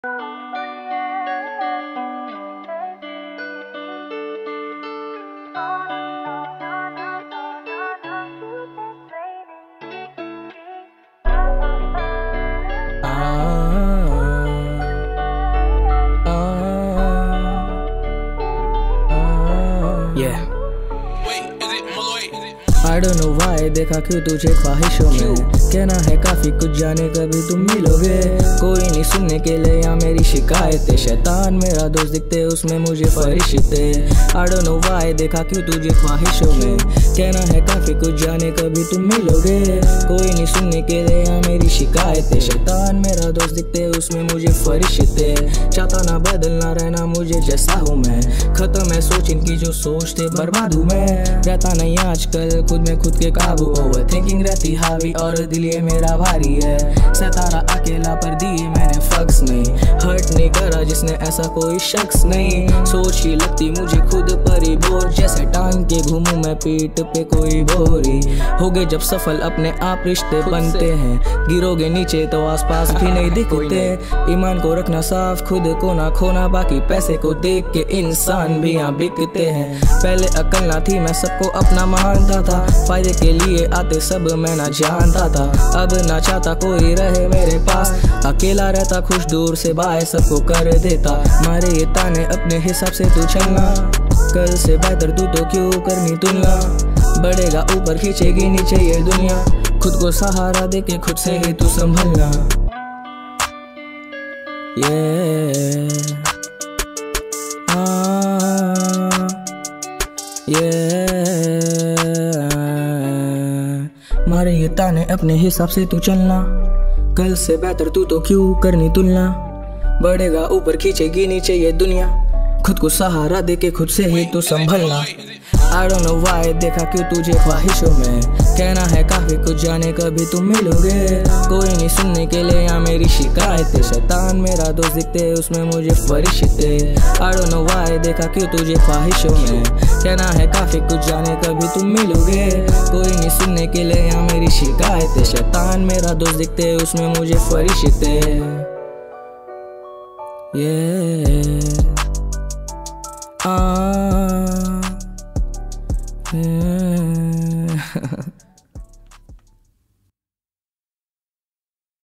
I don't know why देखा क्यों तुझे ख्वाहिशों में, कहना है काफी कुछ जाने कभी तुम मिलोगे। कोई नहीं सुनने के लिए या मेरी शिकायतें, शैतान मेरा दोस्त दिखते उसमें मुझे फरिश्ते। I don't know why देखा क्यों तुझे ख्वाहिशों में, कहना है काफी कुछ जाने कभी तुम मिलोगे। कोई नहीं सुनने के लिए या मेरी शिकायतें, शैतान मेरा दोस्त दिखते उसमें मुझे फरिश्ते। चाहता ना बदलना रहना मुझे जैसा हूँ मैं, खत्म है सोच इनकी जो सोचते बर्बाद हूँ मैं। रहता नहीं आजकल खुद में खुद के काबू, ओवर थिंकिंग रहती हावी और दिल ये मेरा भारी है। सतारा अकेला पर दिए मैंने फक्स नहीं, हर्ट नहीं करा जिसने ऐसा कोई शख्स नहीं। सोच ही लगती मुझे खुद पर ही बोझ, जैसे टांग के घूमूं मैं पीठ पे कोई बोरी। होगे जब सफल अपने आप रिश्ते बनते हैं, गिरोगे नीचे तो आसपास भी नहीं दिखते। ईमान को रखना साफ, खुद को ना खोना, बाकी पैसे को देख के इंसान भी यहाँ बिकते हैं। पहले अकल ना थी मैं सबको अपना मानता था, फायदे के लिए आते सब मैं ना जानता था। अब ना चाहता कोई रहे मेरे पास, अकेला रहता खुश दूर से बाय सबको कर देता। मारे ये ताने अपने हिसाब से तू चलना, कल से बेहतर तू तो क्यों करनी तुलना। बढ़ेगा ऊपर खींचेगी नीचे ये दुनिया, खुद को सहारा दे के खुद से ही तू संभलना। मारे ये ताने अपने हिसाब से तू चलना, कल से बेहतर तू तो क्यों करनी तुलना। बढ़ेगा ऊपर खींचेगी नीचे ये दुनिया, खुद को सहारा दे के खुद से ही तू संभलना। I don't know why देखा क्यों तुझे ख्वाहिशों में, कहना है काफी कुछ जाने कभी तुम मिलोगे। कोई नहीं सुनने के लिए या मेरी शिकायतें, शैतान मेरा दोस्त दिखते उसमें मुझे फरिश्ते। I don't know why देखा क्यों तुझे ख्वाहिशों में, कहना है काफी कुछ जाने कभी तुम मिलोगे। कोई नहीं सुनने के लिए या मेरी शिकायतें, शैतान मेरा दोस्त दिखते उसमें मुझे फरिश्ते। Yeah